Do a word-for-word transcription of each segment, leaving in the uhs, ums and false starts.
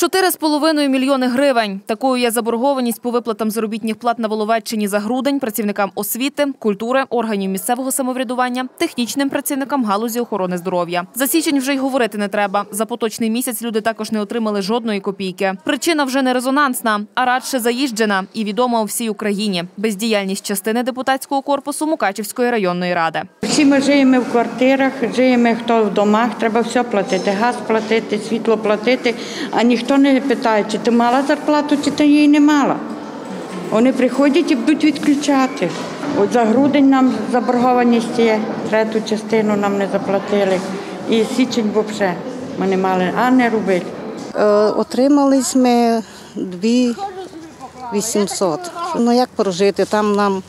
чотири з половиною мільйони гривень. Такою є заборгованість по виплатам заробітних плат на Воловеччині за грудень працівникам освіти, культури, органів місцевого самоврядування, технічним працівникам галузі охорони здоров'я. За січень вже й говорити не треба. За поточний місяць люди також не отримали жодної копійки. Причина вже не резонансна, а радше заїжджена і відома у всій Україні – бездіяльність частини депутатського корпусу Мукачівської районної ради. Всі ми живемо в квартирах, живемо хто в домах, треба все платити, газ платити, світло платити, а ніхто не питає, чи ти мала зарплату, чи ти її не мала. Вони приходять і будуть відключати. От за грудень нам заборгованість є, третю частину нам не заплатили. І січень взагалі ми не мали, а не робити. Отримали ми дві тисячі вісімсот. Ну як прожити, там нам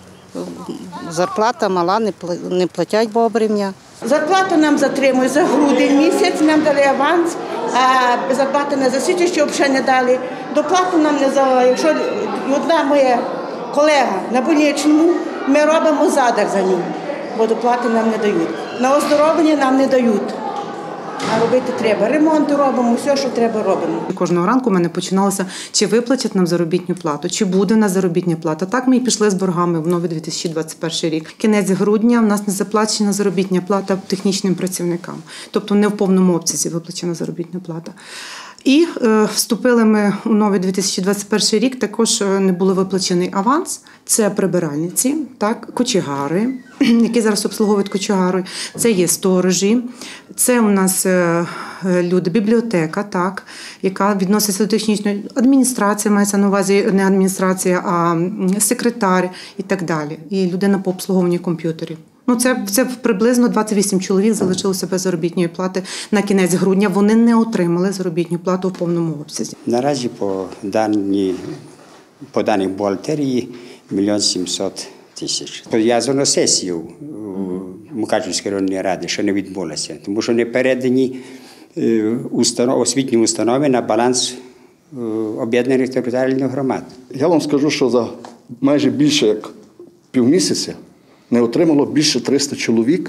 зарплата мала, не платять вовремя. Зарплату нам затримують за грудень місяць, нам дали аванс, а зарплати не за січень, що взагалі не дали. Доплату нам не за, якщо одна моя колега на больничному, ми робимо задах за ним, бо доплати нам не дають. На оздоровлення нам не дають. А робити треба. Ремонт робимо, все, що треба, робимо. Кожного ранку в мене починалося, чи виплатять нам заробітну плату, чи буде у нас заробітна плата. Так ми і пішли з боргами в новий дві тисячі двадцять перший рік. Кінець грудня в нас не заплачена заробітна плата технічним працівникам. Тобто не в повному обсязі виплачена заробітна плата. І е, вступили ми у новий дві тисячі двадцять перший рік, також не було виплачений аванс. Це прибиральниці, так, кочегари, які зараз обслуговують кочегари. Це є сторожі, це у нас е, люди, бібліотека, так, яка відноситься до технічної адміністрації, мається на увазі не адміністрація, а секретар і так далі. І людина по обслуговуванню комп'ютерів. Ну, це, це приблизно двадцять вісім чоловік залишилося без заробітної плати на кінець грудня. Вони не отримали заробітну плату в повному обсязі. Наразі по даній, по даній бухгалтерії мільйон сімсот тисяч. Пов'язано з сесією Мукачівської районної ради, що не відбулося, тому що не передані установ, освітні установи на баланс об'єднаних територіальних громад. Я вам скажу, що за майже більше як півмісяця не отримало більше триста чоловік,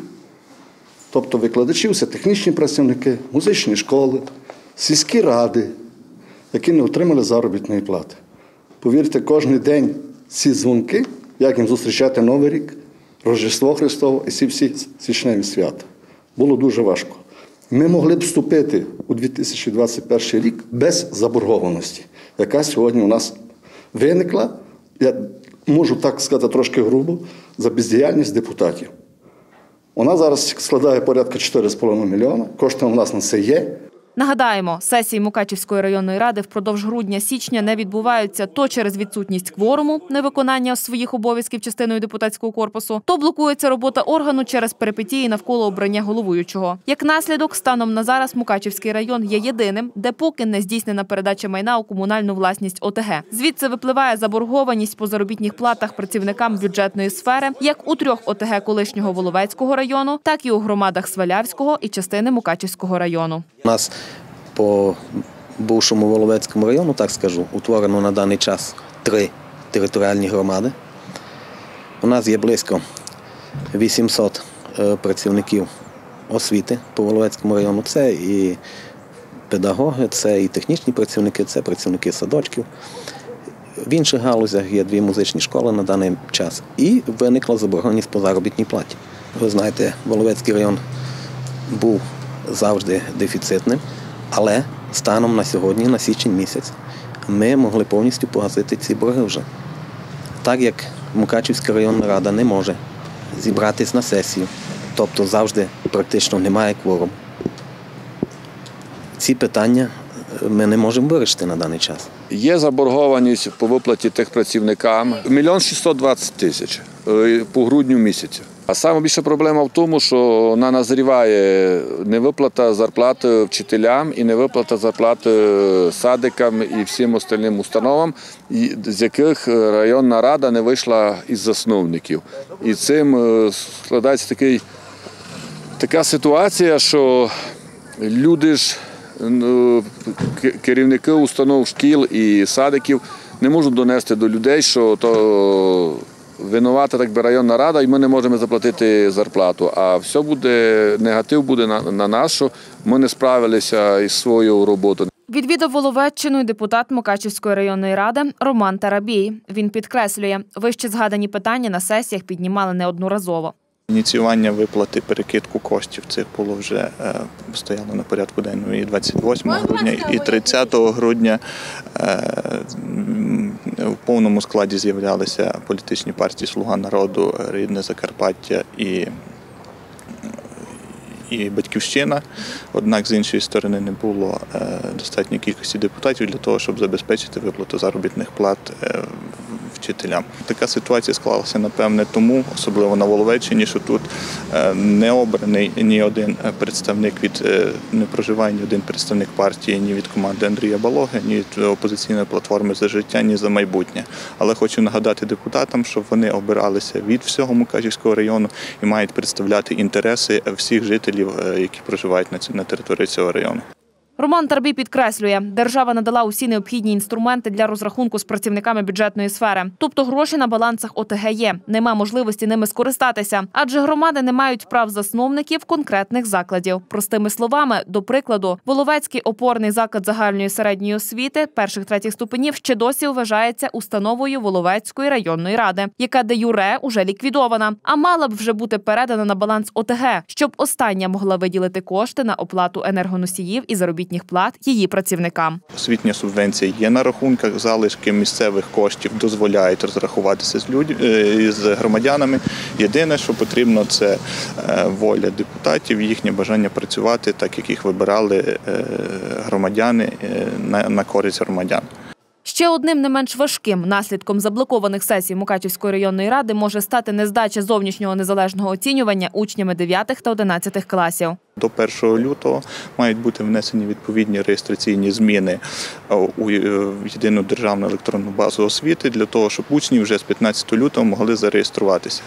тобто викладачі, все технічні працівники, музичні школи, сільські ради, які не отримали заробітної плати. Повірте, кожен день ці дзвонки, як їм зустрічати Новий рік, Рождество Христово і ці всі січневі свята. Було дуже важко. Ми могли б вступити у дві тисячі двадцять перший рік без заборгованості, яка сьогодні у нас виникла, я можу так сказати трошки грубо, за бездіяльність депутатів. Вона зараз складає порядка чотири з половиною мільйона, кошти у нас на це є. Нагадаємо, сесії Мукачівської районної ради впродовж грудня-січня не відбуваються то через відсутність кворуму, невиконання своїх обов'язків частиною депутатського корпусу, то блокується робота органу через перипетії навколо обрання головуючого. Як наслідок, станом на зараз Мукачівський район є єдиним, де поки не здійснена передача майна у комунальну власність О Те Ге. Звідси випливає заборгованість по заробітних платах працівникам бюджетної сфери як у трьох О Те Ге колишнього Воловецького району, так і у громадах Свалявського і частини Мукачівського району. У нас по бувшому Воловецькому району, так скажу, утворено на даний час три територіальні громади. У нас є близько вісімсот працівників освіти по Воловецькому району. Це і педагоги, це і технічні працівники, це працівники садочків. В інших галузях є дві музичні школи на даний час. І виникла заборгованість по заробітній платі. Ви знаєте, Воловецький район був завжди дефіцитним, але станом на сьогодні, на січень місяць, ми могли повністю погасити ці борги вже. Так як Мукачівська районна рада не може зібратись на сесію, тобто завжди практично немає кворуму, ці питання ми не можемо вирішити на даний час. Є заборгованість по виплаті тих працівникам мільйон шістсот двадцять тисяч по грудню місяцю. А найбільша проблема в тому, що вона назріває невиплата зарплати вчителям і невиплата зарплати садикам і всім остальним установам, з яких районна рада не вийшла із засновників. І цим складається такий, така ситуація, що люди ж, керівники установ шкіл і садиків не можуть донести до людей, що то винувата так би районна рада, і ми не можемо заплатити зарплату. А все буде, негатив буде на, на нас, що ми не справилися із своєю роботою. Відвідав Воловеччину й депутат Мукачівської районної ради Роман Тарабій. Він підкреслює, вище згадані питання на сесіях піднімали неодноразово. Ініціювання виплати, перекидку коштів цих було вже е, стояло на порядку денному і двадцять восьмого грудня, і тридцятого грудня. Е, в повному складі з'являлися політичні партії «Слуга народу», «Рідне Закарпаття» і і «Батьківщина». Однак, з іншої сторони, не було достатньої кількості депутатів для того, щоб забезпечити виплату заробітних плат вчителям. Така ситуація склалася, напевне, тому, особливо на Воловеччині, що тут не обраний ні один представник від, не проживає ні один представник партії, ні від команди Андрія Балоги, ні від опозиційної платформи «За життя», ні «За майбутнє». Але хочу нагадати депутатам, що вони обиралися від всього Мукачівського району і мають представляти інтереси всіх жителів, які проживають на території цього району. Роман Тарабій підкреслює, держава надала усі необхідні інструменти для розрахунку з працівниками бюджетної сфери. Тобто гроші на балансах О Те Ге є, нема можливості ними скористатися, адже громади не мають прав засновників конкретних закладів. Простими словами, до прикладу, Воловецький опорний заклад загальної середньої освіти перших-третіх ступенів ще досі вважається установою Воловецької районної ради, яка де юре уже ліквідована, а мала б вже бути передана на баланс О Те Ге, щоб остання могла виділити кошти на оплату енергоносіїв і заробітних плат її працівникам. Освітня субвенція є на рахунках, залишки місцевих коштів дозволяють розрахуватися з людьми, з громадянами. Єдине, що потрібно, це воля депутатів, їхнє бажання працювати так, як їх вибирали громадяни на користь громадян. Ще одним не менш важким наслідком заблокованих сесій Мукачівської районної ради може стати нездача зовнішнього незалежного оцінювання учнями дев'ятих та одинадцятих класів. До першого лютого мають бути внесені відповідні реєстраційні зміни у єдину державну електронну базу освіти для того, щоб учні вже з п'ятнадцятого лютого могли зареєструватися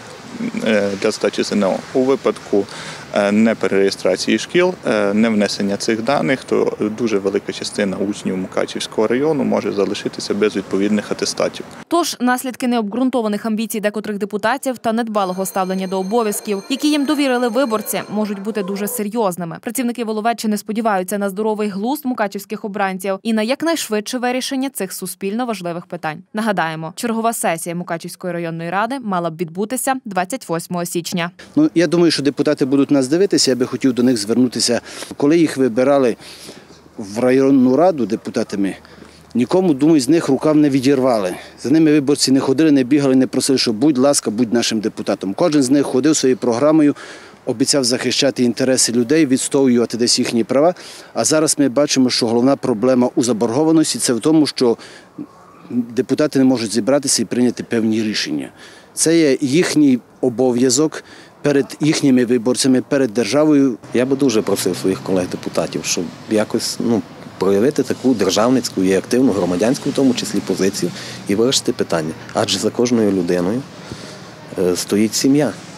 для здачі Зе Ен О. У випадку неперереєстрації шкіл, не внесення цих даних, то дуже велика частина учнів Мукачівського району може залишитися без відповідних атестатів. Тож наслідки необґрунтованих амбіцій декотрих депутатів та недбалого ставлення до обов'язків, які їм довірили виборці, можуть бути дуже серйозними. Працівники Воловеччини сподіваються на здоровий глузд мукачівських обранців і на якнайшвидше вирішення цих суспільно важливих питань. Нагадаємо, чергова сесія Мукачівської районної ради мала б відбутися двадцять восьмого січня. Ну, я думаю, що депутати будуть нас дивитися, я би хотів до них звернутися. Коли їх вибирали в районну раду депутатами, нікому, думаю, з них рукав не відірвали. За ними виборці не ходили, не бігали, не просили, що будь ласка, будь нашим депутатом. Кожен з них ходив своєю програмою, обіцяв захищати інтереси людей, відстоювати десь їхні права. А зараз ми бачимо, що головна проблема у заборгованості – це в тому, що депутати не можуть зібратися і прийняти певні рішення. Це є їхній обов'язок перед їхніми виборцями, перед державою. Я би дуже просив своїх колег-депутатів, щоб якось ну, проявити таку державницьку і активну громадянську, в тому числі, позицію і вирішити питання. Адже за кожною людиною стоїть сім'я.